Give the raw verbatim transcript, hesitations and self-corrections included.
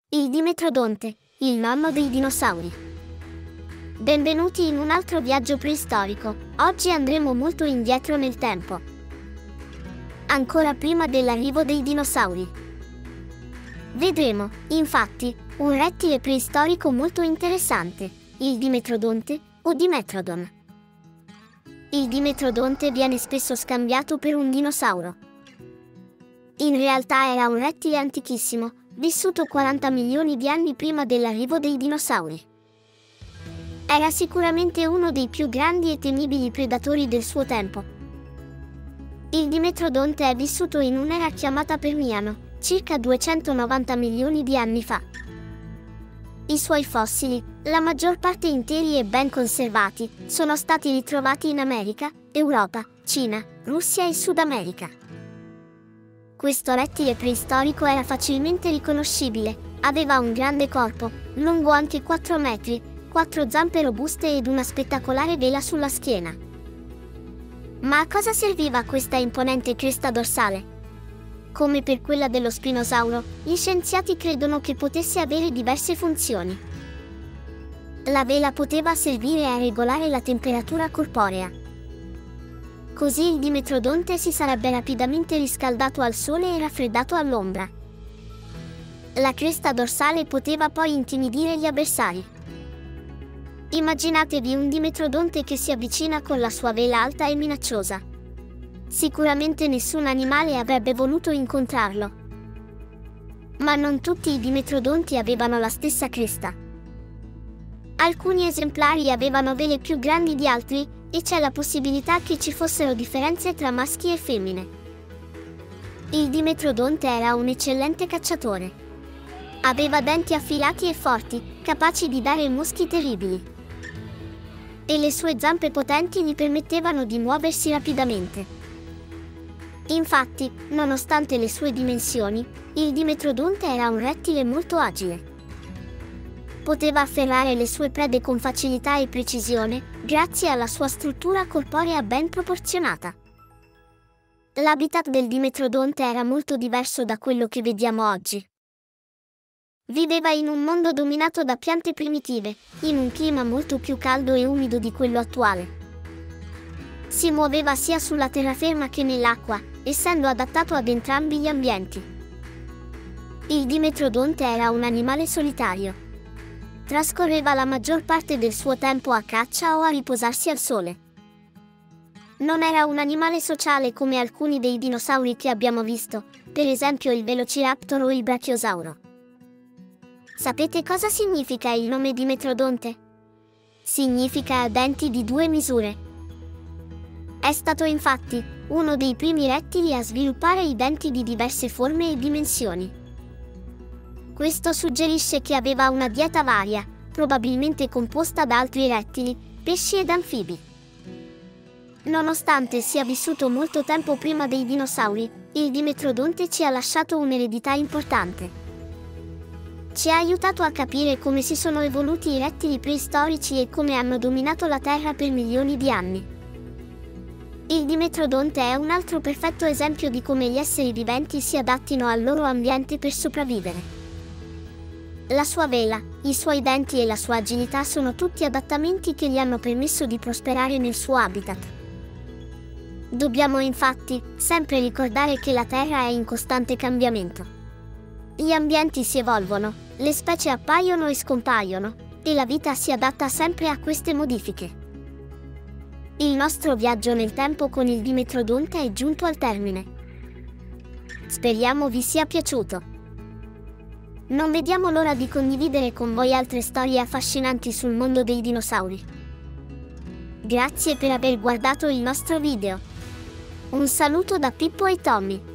Il Dimetrodonte, il nonno dei dinosauri. Benvenuti in un altro viaggio preistorico. Oggi andremo molto indietro nel tempo, ancora prima dell'arrivo dei dinosauri. Vedremo, infatti, un rettile preistorico molto interessante, il Dimetrodonte o Dimetrodon. Il Dimetrodonte viene spesso scambiato per un dinosauro. In realtà era un rettile antichissimo, vissuto quaranta milioni di anni prima dell'arrivo dei dinosauri. Era sicuramente uno dei più grandi e temibili predatori del suo tempo. Il Dimetrodonte è vissuto in un'era chiamata Permiano, circa duecentonovanta milioni di anni fa. I suoi fossili, la maggior parte interi e ben conservati, sono stati ritrovati in America, Europa, Cina, Russia e Sud America. Questo rettile preistorico era facilmente riconoscibile, aveva un grande corpo, lungo anche quattro metri, quattro zampe robuste ed una spettacolare vela sulla schiena. Ma a cosa serviva questa imponente cresta dorsale? Come per quella dello spinosauro, gli scienziati credono che potesse avere diverse funzioni. La vela poteva servire a regolare la temperatura corporea. Così il Dimetrodonte si sarebbe rapidamente riscaldato al sole e raffreddato all'ombra. La cresta dorsale poteva poi intimidire gli avversari. Immaginatevi un Dimetrodonte che si avvicina con la sua vela alta e minacciosa. Sicuramente nessun animale avrebbe voluto incontrarlo. Ma non tutti i Dimetrodonti avevano la stessa cresta. Alcuni esemplari avevano vele più grandi di altri, e c'è la possibilità che ci fossero differenze tra maschi e femmine. Il Dimetrodonte era un eccellente cacciatore. Aveva denti affilati e forti, capaci di dare muschi terribili. E le sue zampe potenti gli permettevano di muoversi rapidamente. Infatti, nonostante le sue dimensioni, il Dimetrodonte era un rettile molto agile. Poteva afferrare le sue prede con facilità e precisione, grazie alla sua struttura corporea ben proporzionata. L'habitat del Dimetrodonte era molto diverso da quello che vediamo oggi. Viveva in un mondo dominato da piante primitive, in un clima molto più caldo e umido di quello attuale. Si muoveva sia sulla terraferma che nell'acqua, essendo adattato ad entrambi gli ambienti. Il Dimetrodonte era un animale solitario. Trascorreva la maggior parte del suo tempo a caccia o a riposarsi al sole. Non era un animale sociale come alcuni dei dinosauri che abbiamo visto, per esempio il Velociraptor o il Brachiosauro. Sapete cosa significa il nome Dimetrodonte? Significa denti di due misure. È stato infatti uno dei primi rettili a sviluppare i denti di diverse forme e dimensioni. Questo suggerisce che aveva una dieta varia, probabilmente composta da altri rettili, pesci ed anfibi. Nonostante sia vissuto molto tempo prima dei dinosauri, il Dimetrodonte ci ha lasciato un'eredità importante. Ci ha aiutato a capire come si sono evoluti i rettili preistorici e come hanno dominato la Terra per milioni di anni. Il Dimetrodonte è un altro perfetto esempio di come gli esseri viventi si adattino al loro ambiente per sopravvivere. La sua vela, i suoi denti e la sua agilità sono tutti adattamenti che gli hanno permesso di prosperare nel suo habitat. Dobbiamo infatti sempre ricordare che la Terra è in costante cambiamento. Gli ambienti si evolvono, le specie appaiono e scompaiono, e la vita si adatta sempre a queste modifiche. Il nostro viaggio nel tempo con il Dimetrodonte è giunto al termine. Speriamo vi sia piaciuto. Non vediamo l'ora di condividere con voi altre storie affascinanti sul mondo dei dinosauri. Grazie per aver guardato il nostro video. Un saluto da Pippo e Tommy.